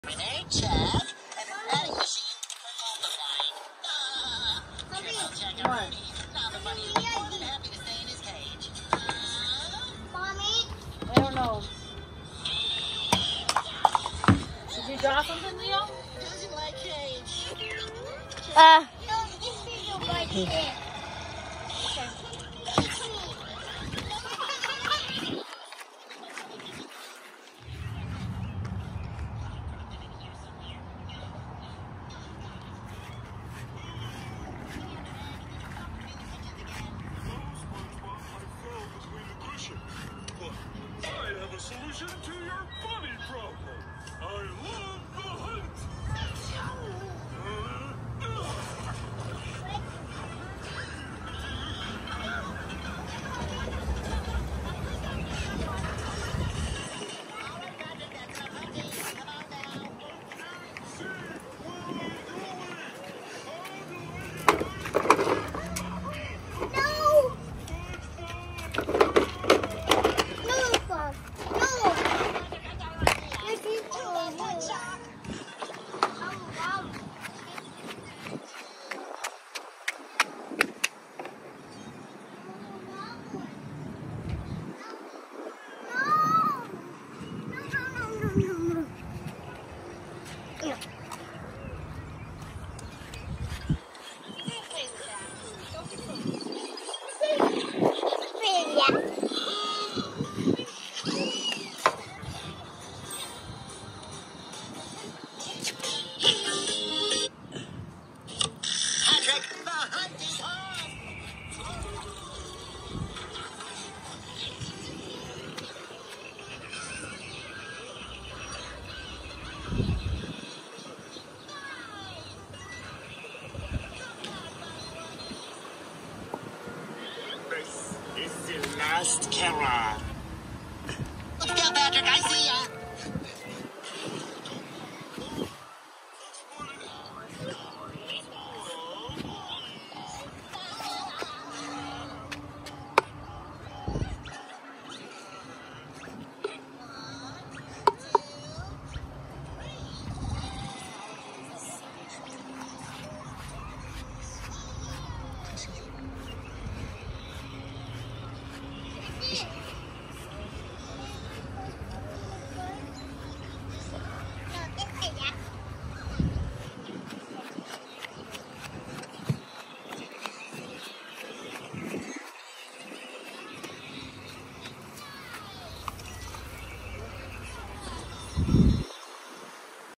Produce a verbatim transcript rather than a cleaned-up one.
Grenade check, and a vending machine for multiplying. Ah, here's a check of Rudy. Now the bunny is more than happy to stay in his cage. Ah. Mommy? I don't know. Did you draw something, Leo? Doesn't like cage. Uh. No, this video right here. I have a solution to your bunny problem. I love the hunt. This is the last Kara.